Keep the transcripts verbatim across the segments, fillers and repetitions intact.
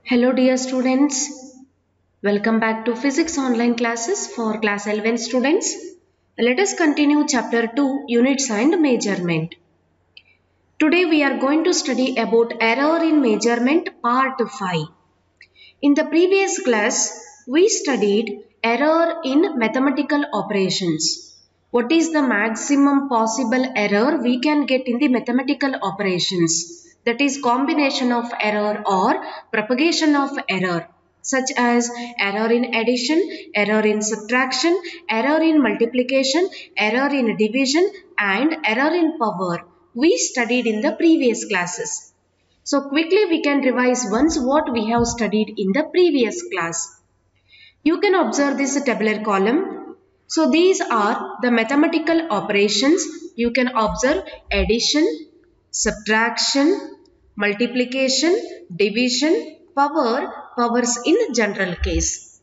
Hello dear students, welcome back to physics online classes for class eleven students. Let us continue chapter two, units and measurement. Today we are going to study about error in measurement part five. In the previous class we studied error in mathematical operations. What is the maximum possible error we can get in the mathematical operations? That is combination of error or propagation of error, such as error in addition, error in subtraction, error in multiplication, error in division and error in power we studied in the previous classes. So quickly we can revise once what we have studied in the previous class. You can observe this tabular column. So these are the mathematical operations. You can observe addition, subtraction, multiplication, division, power, powers in general case.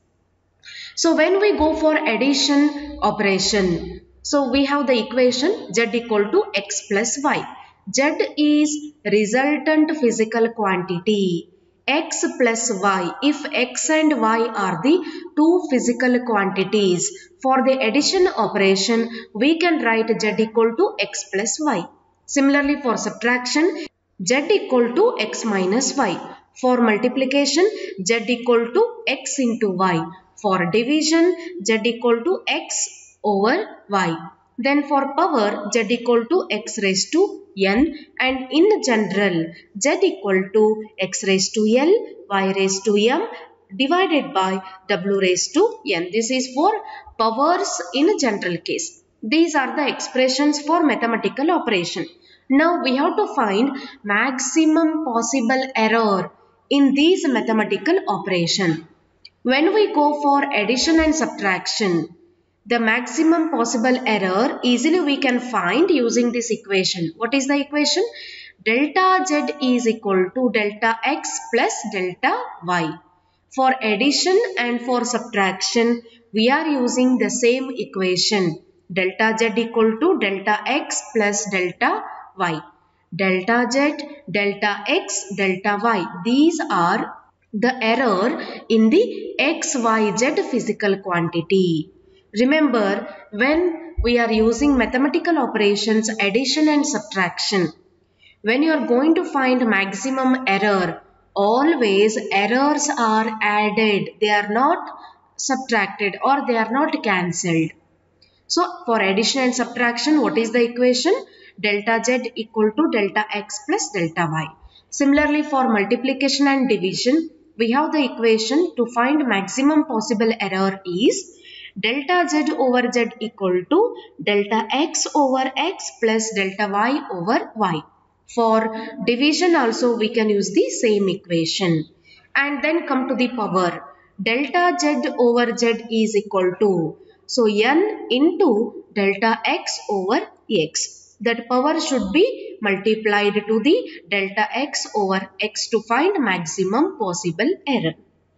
So when we go for addition operation, so we have the equation z equal to x plus y. Z is resultant physical quantity. X plus y. If x and y are the two physical quantities, for the addition operation, we can write z equal to x plus y. Similarly, for subtraction, z equal to x minus y. For multiplication, z equal to x into y. For division, z equal to x over y. Then for power, z equal to x raised to n, and in general, z equal to x raised to l, y raised to m divided by w raised to n. This is for powers in general case. These are the expressions for mathematical operation. Now we have to find maximum possible error in these mathematical operation. When we go for addition and subtraction, the maximum possible error easily we can find using this equation. What is the equation? Delta z is equal to delta x plus delta y. For addition and for subtraction, we are using the same equation. Delta z equal to delta x plus delta y. Delta z, delta x, delta y. These are the error in the x, y, z physical quantity. Remember, when we are using mathematical operations, addition and subtraction, when you are going to find maximum error, always errors are added. They are not subtracted or they are not cancelled. So, for addition and subtraction, what is the equation? Delta z equal to delta x plus delta y. Similarly, for multiplication and division, we have the equation to find maximum possible error is delta z over z equal to delta x over x plus delta y over y. For division also we can use the same equation. And then come to the power. Delta z over z is equal to, so n into delta x over x. That power should be multiplied to the delta x over x to find maximum possible error.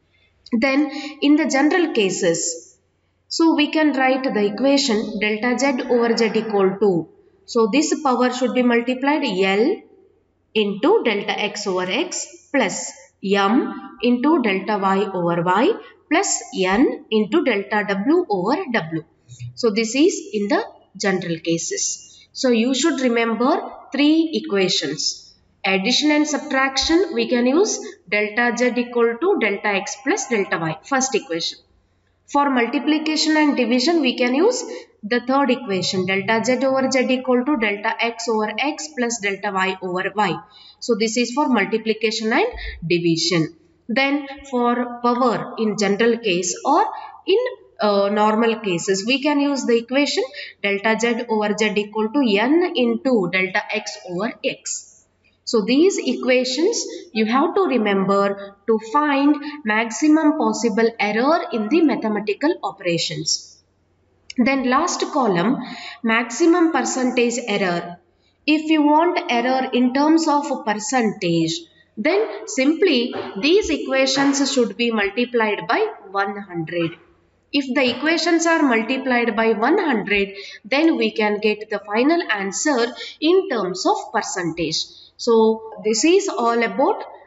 Then in the general cases, so we can write the equation delta z over z equal to, so this power should be multiplied L into delta x over x plus m into delta y over y plus n into delta w over w. So this is in the general cases. So you should remember three equations. Addition and subtraction, we can use delta z equal to delta x plus delta y, first equation. For multiplication and division, we can use the third equation, delta z over z equal to delta x over x plus delta y over y. So this is for multiplication and division. Then for power in general case or in uh, normal cases, we can use the equation delta z over z equal to n into delta x over x. So these equations you have to remember to find maximum possible error in the mathematical operations. Then last column, maximum percentage error. If you want error in terms of percentage, then simply these equations should be multiplied by one hundred. If the equations are multiplied by one hundred, then we can get the final answer in terms of percentage. So this is all about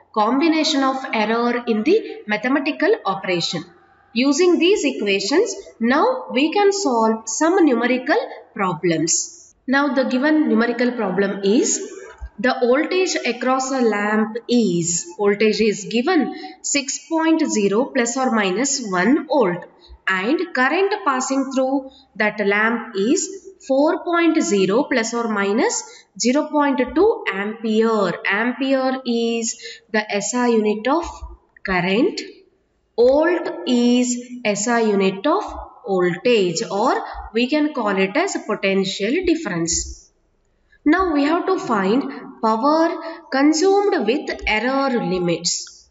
combination of error in the mathematical operation. Using these equations, now we can solve some numerical problems. Now the given numerical problem is the voltage across a lamp is, voltage is given six point zero plus or minus one volt and current passing through that lamp is four point zero plus or minus zero point two ampere. Ampere is the S I unit of current. Volt is S I unit of voltage, or we can call it as potential difference. Now we have to find power consumed with error limits.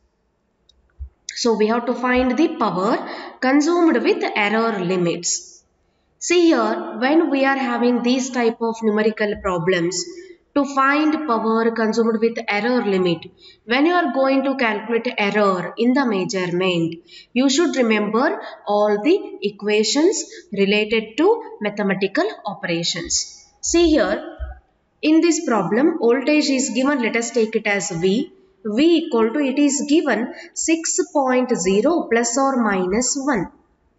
So we have to find the power consumed with error limits. See here, when we are having these type of numerical problems, to find power consumed with error limit, when you are going to calculate error in the measurement, you should remember all the equations related to mathematical operations. See here, in this problem, voltage is given, let us take it as V. V equal to, it is given six point zero plus or minus one.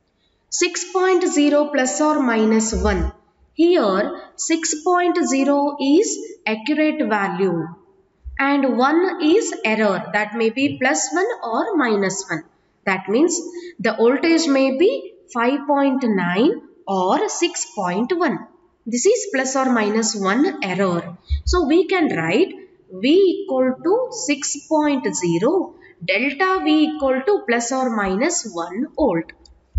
six point zero plus or minus one. Here six point zero is accurate value and one is error, that may be plus one or minus one. That means the voltage may be five point nine or six point one. This is plus or minus one error. So we can write V equal to six point zero, delta V equal to plus or minus one volt.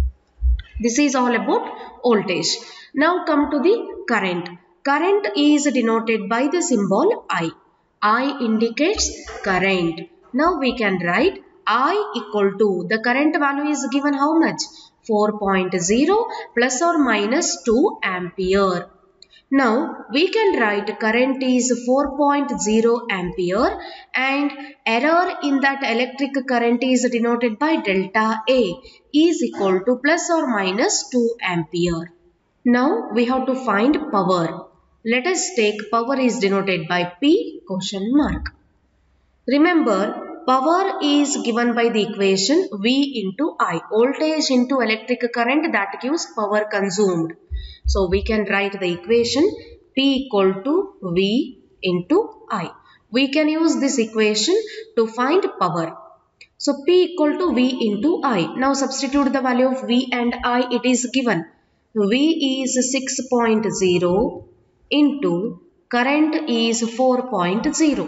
This is all about voltage. Now come to the current. Current is denoted by the symbol I. I indicates current. Now we can write I equal to, the current value is given how much? four point zero plus or minus two ampere. Now we can write current is four point zero ampere and error in that electric current is denoted by delta A is equal to plus or minus two ampere. Now we have to find power. Let us take power is denoted by P question mark. Remember, power is given by the equation V into I. Voltage into electric current, that gives power consumed. So we can write the equation P equal to V into I. We can use this equation to find power. So P equal to V into I. Now substitute the value of V and I, it is given. V is six point zero into current is four point zero.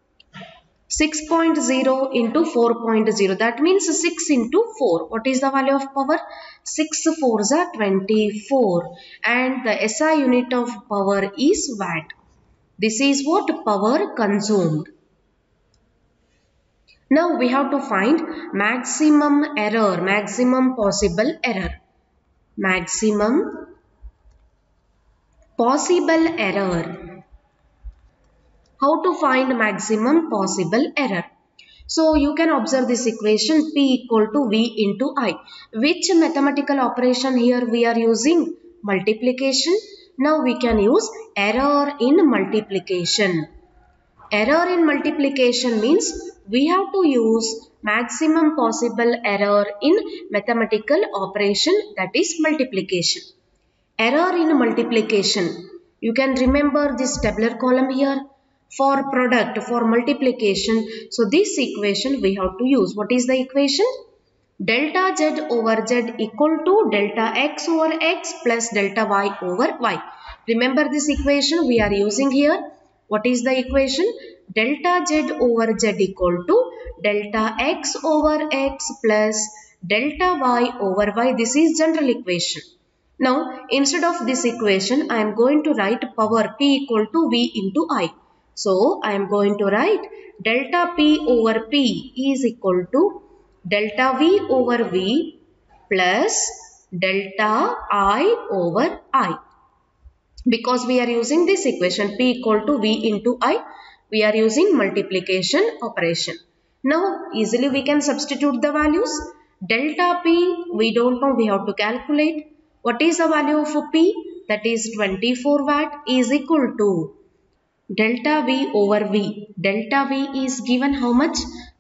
six point zero into four point zero, that means six into four. What is the value of power? six fours are twenty-four and the S I unit of power is watt. This is what power consumed. Now we have to find maximum error, maximum possible error. Maximum possible error. How to find maximum possible error? So you can observe this equation P equal to V into I. Which mathematical operation here we are using? Multiplication. Now we can use error in multiplication. Error in multiplication means we have to use maximum possible error in mathematical operation, that is multiplication. Error in multiplication. You can remember this tabular column here. For product, for multiplication, so this equation we have to use. What is the equation? Delta Z over Z equal to delta X over X plus delta Y over Y. Remember this equation we are using here. What is the equation? Delta Z over Z equal to delta X over X plus delta Y over Y. This is general equation. Now instead of this equation I am going to write power P equal to V into I. So I am going to write delta P over P is equal to delta V over V plus delta I over I. Because we are using this equation P equal to V into I, we are using multiplication operation. Now easily we can substitute the values. Delta P we don't know, we have to calculate. What is the value of P? That is twenty-four watt is equal to delta V over V. Delta V is given how much?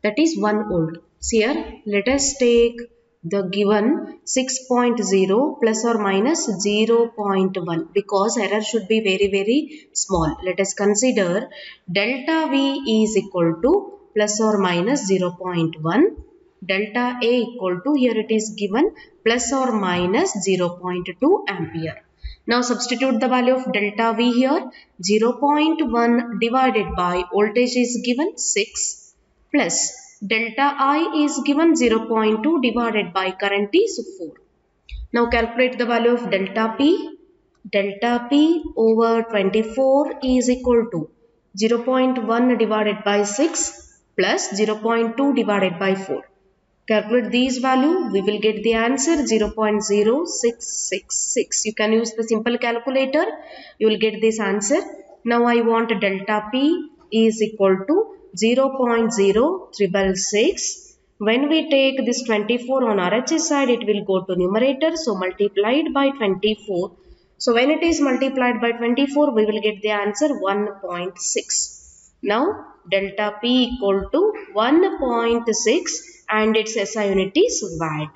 that is one volt. So here let us take the given six point zero plus or minus zero point one, because error should be very very small. Let us consider delta V is equal to plus or minus zero point one, delta A equal to, here it is given, plus or minus zero point two ampere. Now substitute the value of delta V here. Zero point one divided by voltage is given six, plus delta I is given zero point two divided by current is four. Now calculate the value of delta P. Delta P over twenty-four is equal to zero point one divided by six plus zero point two divided by four. Calculate these value, we will get the answer zero point zero six six six. You can use the simple calculator, you will get this answer. Now I want delta P is equal to zero point zero six six six. When we take this twenty-four on R H S side, it will go to numerator, so multiplied by twenty-four. So when it is multiplied by twenty-four, we will get the answer one point six. Now delta P equal to one point six and its S I unit is watt.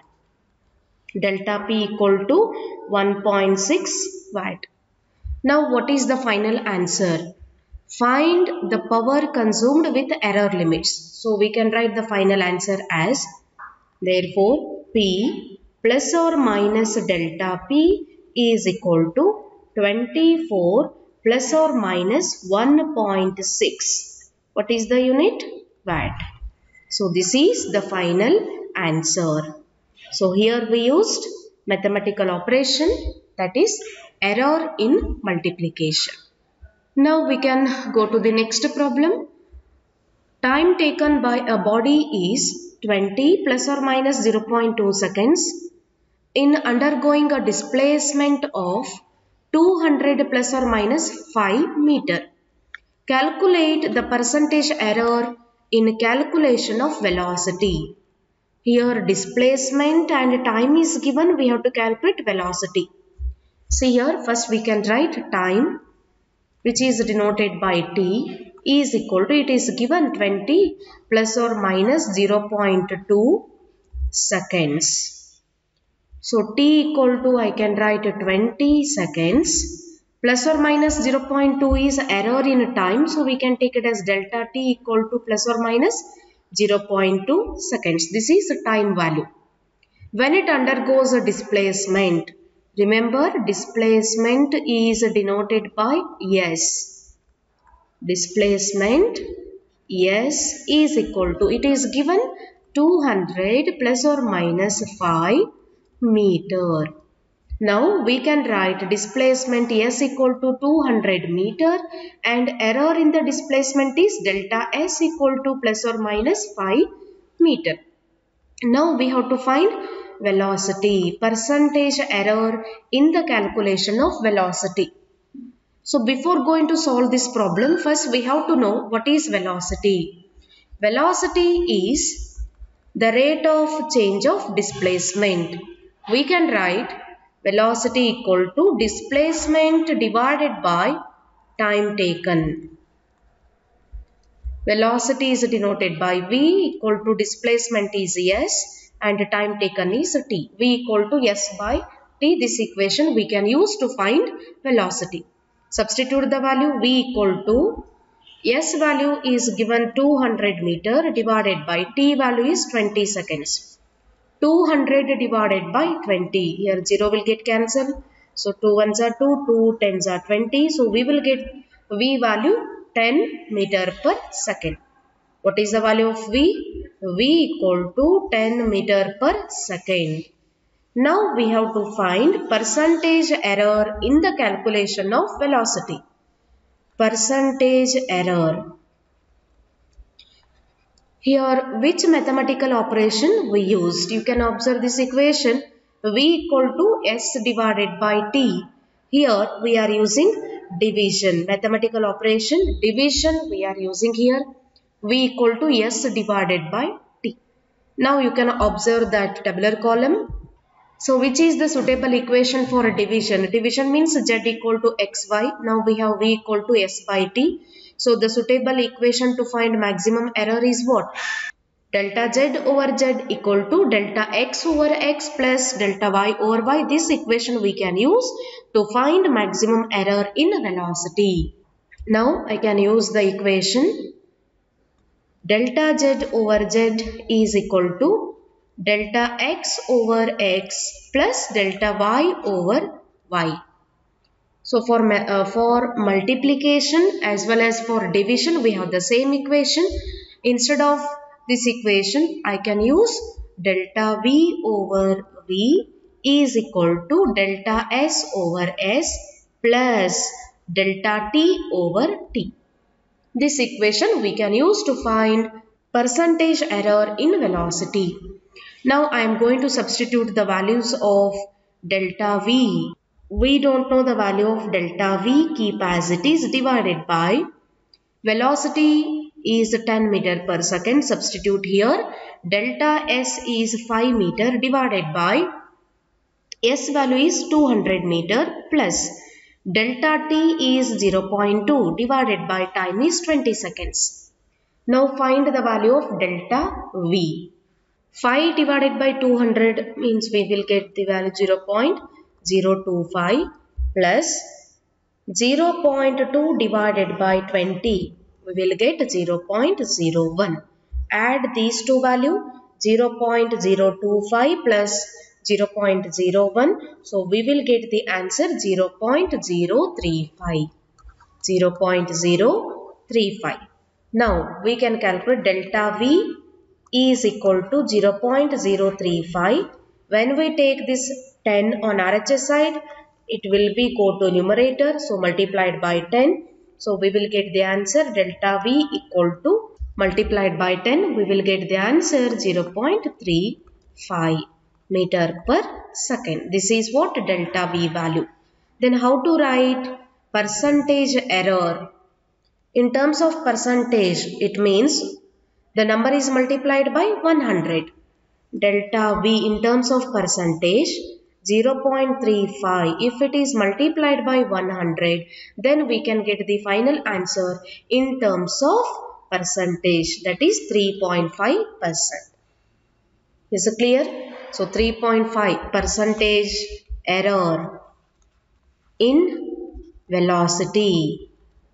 Delta P equal to one point six watt. Now what is the final answer? Find the power consumed with error limits. So we can write the final answer as, therefore P plus or minus delta P is equal to twenty-four plus or minus one point six. What is the unit? Watt. So this is the final answer. So here we used mathematical operation, that is error in multiplication. Now we can go to the next problem. Time taken by a body is twenty plus or minus zero point two seconds in undergoing a displacement of two hundred plus or minus five meter. Calculate the percentage error in calculation of velocity. Here displacement and time is given, we have to calculate velocity. See here, first we can write time, which is denoted by T, is equal to, it is given twenty plus or minus zero point two seconds. So T equal to, I can write twenty seconds. Plus or minus zero point two is error in time, so we can take it as delta T equal to plus or minus zero point two seconds. This is the time value. When it undergoes a displacement, remember displacement is denoted by S. Displacement S is equal to, it is given two hundred plus or minus five meter. Now we can write displacement S equal to two hundred meter and error in the displacement is delta S equal to plus or minus five meter. Now we have to find velocity, percentage error in the calculation of velocity. So before going to solve this problem, first we have to know what is velocity. Velocity is the rate of change of displacement. We can write velocity equal to displacement divided by time taken. Velocity is denoted by V equal to displacement is S and time taken is T. V equal to S by T. This equation we can use to find velocity. Substitute the value V equal to, S value is given two hundred meter divided by T value is twenty seconds. two hundred divided by twenty. Here zero will get cancelled. So two ones are two, two tens are twenty. So we will get V value ten meter per second. What is the value of V? V equal to ten meter per second. Now we have to find percentage error in the calculation of velocity. Percentage error. Here, which mathematical operation we used? You can observe this equation, V equal to S divided by T. Here, we are using division. Mathematical operation, division we are using here. V equal to S divided by T. Now, you can observe that tabular column. So, which is the suitable equation for division? Division means Z equal to X Y. Now, we have V equal to S by T. So, the suitable equation to find maximum error is what? Delta z over z equal to delta x over x plus delta y over y. This equation we can use to find maximum error in velocity. Now I can use the equation delta z over z is equal to delta x over x plus delta y over y. So for, uh, for multiplication as well as for division, we have the same equation. Instead of this equation, I can use delta v over v is equal to delta s over s plus delta t over t. This equation we can use to find percentage error in velocity. Now I am going to substitute the values of delta v. We don't know the value of delta v, keep as it is, divided by velocity is ten meter per second. Substitute here. Delta s is five meter divided by s value is two hundred meter plus delta t is zero point two divided by time is twenty seconds. Now find the value of delta v. five divided by two hundred means we will get the value zero point zero two five plus zero point two divided by twenty, we will get zero point zero one. Add these two values, zero point zero two five plus zero point zero one. So we will get the answer zero point zero three five. zero point zero three five. Now we can calculate delta V is equal to zero point zero three five. When we take this ten on R H S side, it will be go to numerator, so multiplied by ten. So we will get the answer delta V equal to multiplied by ten, we will get the answer zero point three five meter per second. This is what delta V value. Then how to write percentage error? In terms of percentage, it means the number is multiplied by one hundred. Delta V in terms of percentage zero point three five. If it is multiplied by one hundred, then we can get the final answer in terms of percentage, that is three point five percent. Is it clear? So three point five percentage error in velocity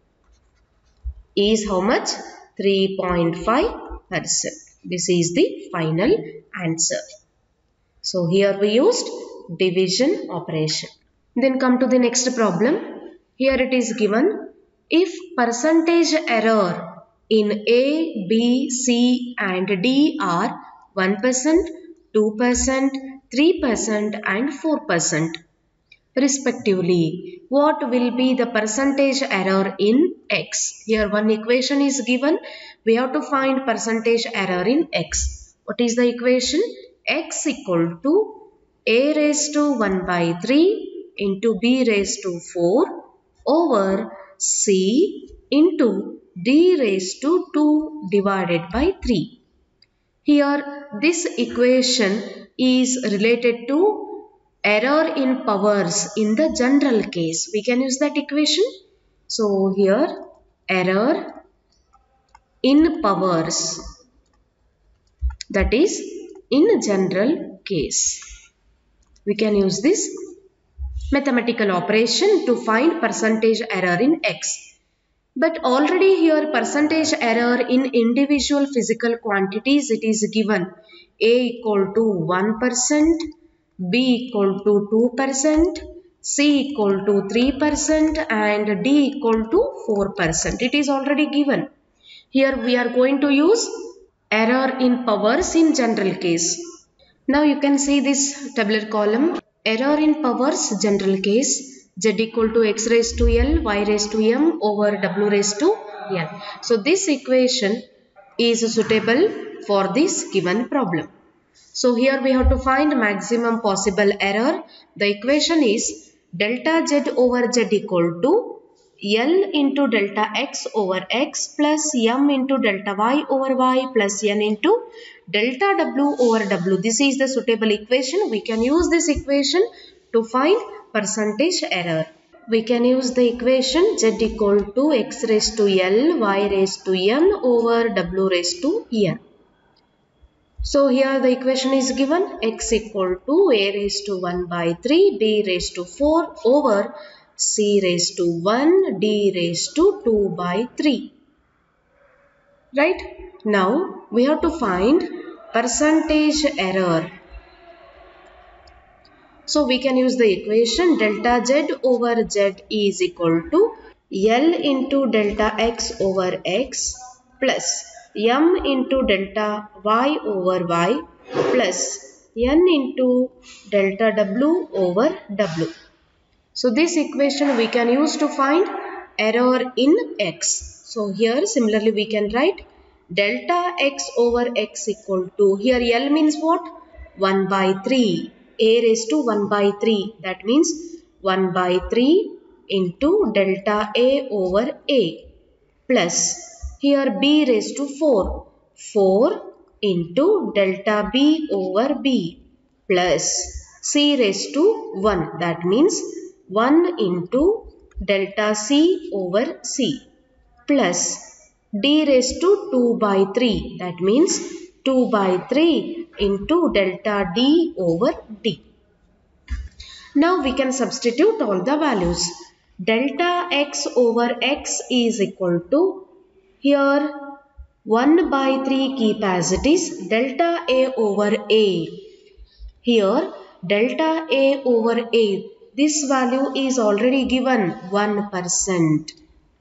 is how much? three point five percent. This is the final answer. So here we used division operation. Then come to the next problem. Here it is given, if percentage error in A, B, C and D are one percent, two percent, three percent and four percent respectively, what will be the percentage error in X? Here one equation is given. We have to find percentage error in X. What is the equation? X equal to A raised to one by three into B raised to four over C into D raised to two divided by three. Here this equation is related to error in powers in the general case. We can use that equation. So here error in powers, that is in general case. We can use this mathematical operation to find percentage error in X. But already here percentage error in individual physical quantities, it is given A equal to one percent, B equal to two percent, C equal to three percent and D equal to four percent. It is already given. Here we are going to use error in powers in general case. Now you can see this tabular column. Error in powers general case, Z equal to X raised to L, Y raised to M over W raised to N. So this equation is suitable for this given problem. So here we have to find maximum possible error. The equation is delta Z over Z equal to L into delta X over X plus M into delta Y over Y plus N into delta W over W. This is the suitable equation. We can use this equation to find percentage error. We can use the equation Z equal to X raised to L, Y raised to N over W raised to N. So here the equation is given, x equal to a raised to one by three, b raised to four over c raised to one, d raised to two by three. Right? Now we have to find percentage error. So we can use the equation delta z over z is equal to L into delta x over x plus m into delta y over y plus n into delta w over w. So this equation we can use to find error in x. So here similarly we can write delta x over x equal to, here L means what? one by three. A raised to one by three. That means one by three into delta A over A plus here B raised to four. four into delta B over B plus C raised to one. That means one into delta C over C plus D raised to two by three. That means two by three into delta D over D. Now we can substitute all the values. Delta x over x is equal to, here one by three keep as it is, delta A over A. Here delta A over A, this value is already given one percent.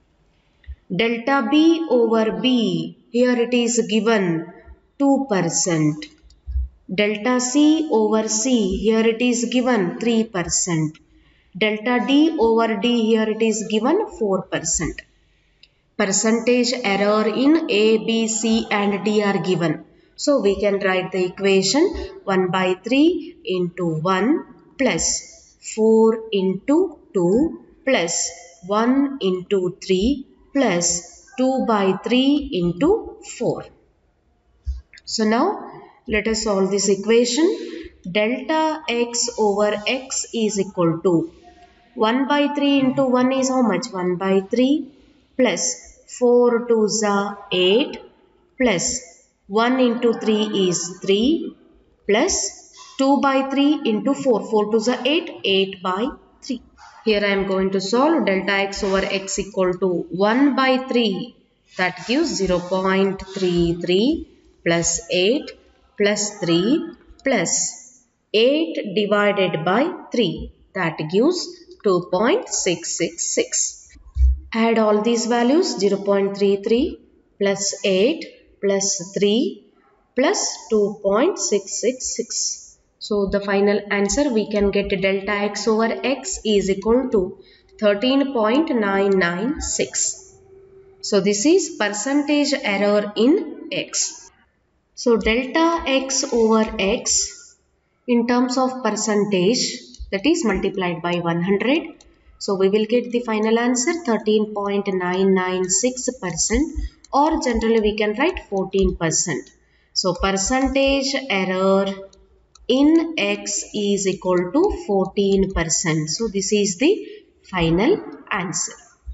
Delta B over B, here it is given two percent. Delta C over C, here it is given three percent. Delta D over D, here it is given four percent. Percentage error in A, B, C and D are given. So we can write the equation one by three into one plus four into two plus one into three plus two by three into four. So now let us solve this equation. Delta x over x is equal to one by three into one is how much? one by three plus four twos are eight plus one into three is three plus two by three into four. four twos are eight. eight by three. Here I am going to solve delta x over x equal to one by three. That gives zero point three three plus eight plus three plus eight divided by three. That gives two point six six six. Add all these values, zero point three three plus eight plus three plus two point six six six. So the final answer we can get delta x over x is equal to thirteen point nine nine six. So this is percentage error in x. So delta x over x in terms of percentage, that is multiplied by one hundred. So we will get the final answer thirteen point nine nine six percent, or generally we can write fourteen percent. So percentage error in x is equal to fourteen percent. So this is the final answer.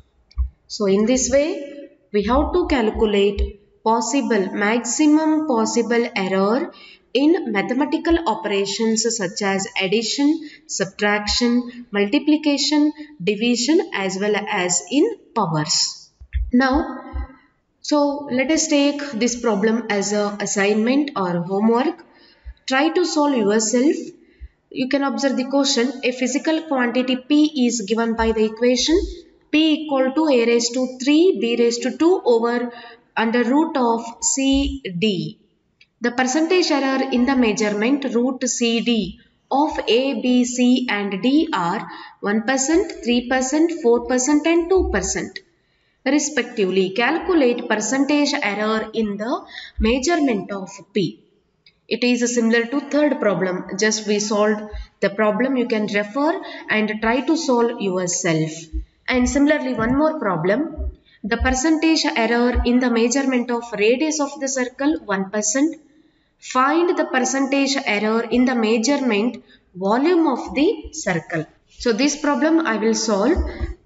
So in this way we have to calculate possible, maximum possible error in mathematical operations such as addition, subtraction, multiplication, division as well as in powers. Now, so let us take this problem as an assignment or homework. Try to solve yourself. You can observe the question. A physical quantity P is given by the equation P equal to A raised to three, B raised to two over under root of C D. The percentage error in the measurement root C D of A, B, C and D are one percent, three percent, four percent and two percent. Respectively, calculate percentage error in the measurement of P. It is similar to third problem. Just we solved the problem. You can refer and try to solve yourself. And similarly, one more problem. The percentage error in the measurement of radius of the circle one percent. Find the percentage error in the measurement volume of the circle. So this problem I will solve,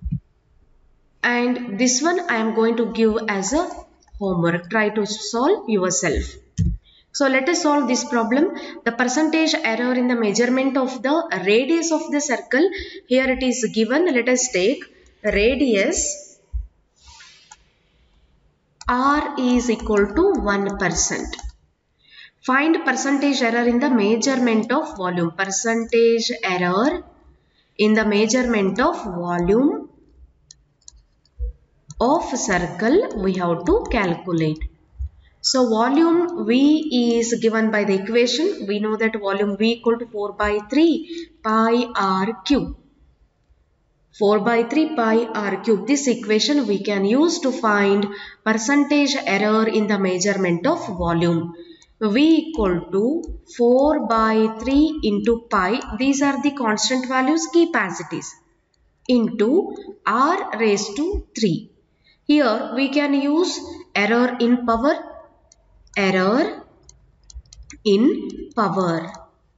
and this one I am going to give as a homework. Try to solve yourself. So let us solve this problem. The percentage error in the measurement of the radius of the circle. Here it is given. Let us take radius R is equal to one percent. Find percentage error in the measurement of volume. Percentage error in the measurement of volume of circle we have to calculate. So volume V is given by the equation. We know that volume V equal to four by three pi r cube. four by three pi r cube. This equation we can use to find percentage error in the measurement of volume. V equal to four by three into pi. These are the constant values, capacities, into r raised to three. Here we can use error in power. Error in power,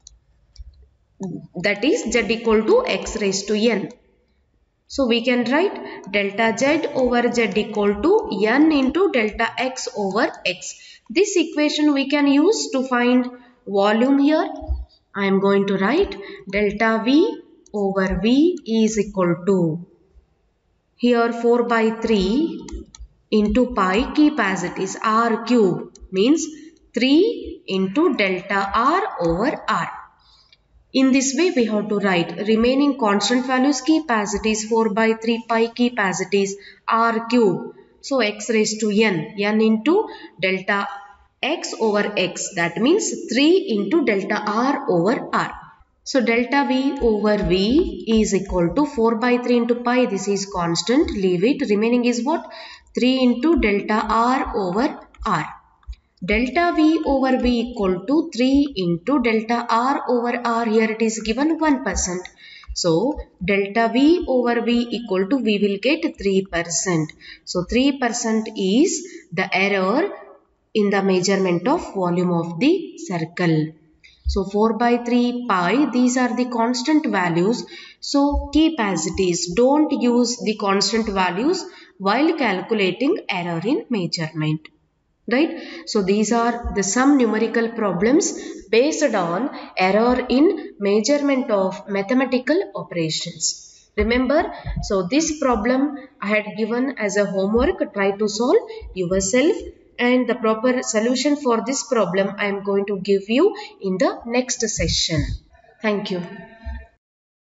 that is z equal to x raised to n. So we can write delta z over z equal to n into delta x over x. This equation we can use to find volume. Here I am going to write delta v over v is equal to, here four by three into pi, capacities r cube means three into delta r over r. In this way we have to write remaining constant values, capacities four by three pi, capacities r cube. So x raised to n, n into delta x over x, that means three into delta r over r. So delta v over v is equal to four by three into pi, this is constant, leave it, remaining is what? three into delta r over r. Delta v over v equal to three into delta r over r, here it is given one percent. So delta v over v equal to, we will get three percent. So three percent is the error in the measurement of volume of the circle. So four by three pi, these are the constant values. So capacities, don't use the constant values while calculating error in measurement. Right? So these are the some numerical problems based on error in measurement of mathematical operations. Remember, so this problem I had given as a homework. Try to solve yourself, and the proper solution for this problem I am going to give you in the next session. Thank you.